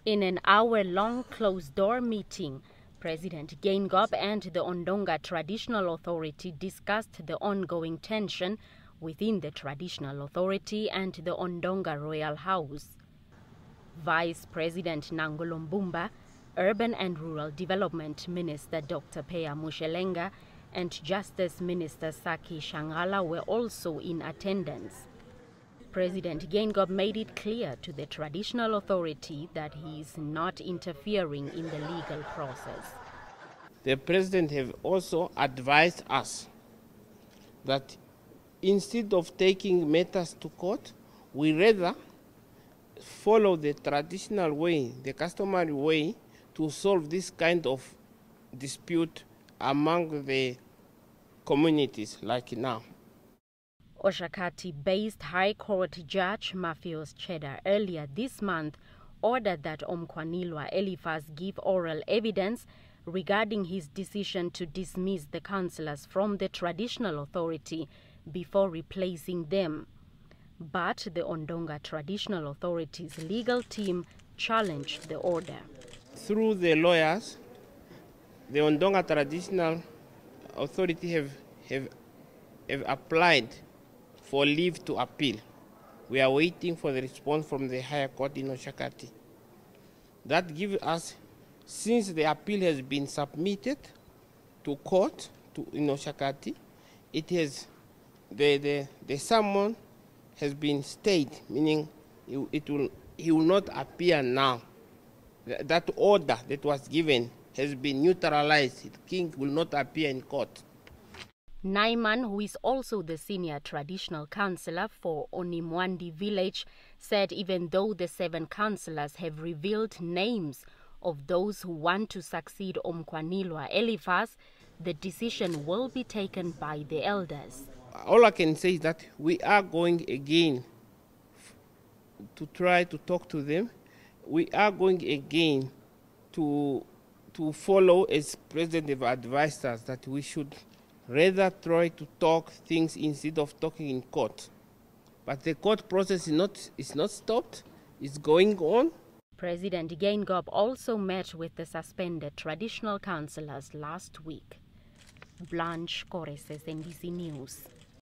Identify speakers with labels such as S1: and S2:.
S1: In an hour-long closed-door meeting, President Geingob and the Ondonga Traditional Authority discussed the ongoing tension within the Traditional Authority and the Ondonga Royal House. Vice President Nangolo Mbumba, Urban and Rural Development Minister Dr. Peya Mushelenga, and Justice Minister Saki Shangala were also in attendance. President Geingob made it clear to the Traditional Authority that he is not interfering in the legal process.
S2: The President has also advised us that instead of taking matters to court, we rather follow the traditional way, the customary way, to solve this kind of dispute among the communities like now.
S1: Oshakati-based High Court Judge Mafios Cheddar earlier this month ordered that Omkwanilwa Eliphas give oral evidence regarding his decision to dismiss the councillors from the Traditional Authority before replacing them. But the Ondonga Traditional Authority's legal team challenged the order.
S2: Through the lawyers, the Ondonga Traditional Authority have applied for leave to appeal. We are waiting for the response from the higher court in Oshakati. That gives us, since the appeal has been submitted to court in Oshakati, it has the summon has been stayed, meaning he will not appear now. That order that was given has been neutralized. The king will not appear in court.
S1: Naiman, who is also the senior traditional councillor for Onimwandi village, said even though the 7 councillors have revealed names of those who want to succeed Omkwanilwa Eliphas, the decision will be taken by the elders.
S2: All I can say is that we are going again to try to talk to them. We are going again to follow, as President have advised us, that we should rather try to talk things instead of talking in court. But the court process is not stopped, it's going on.
S1: President Geingob also met with the suspended traditional councillors last week. Blanche Kores, NBC News.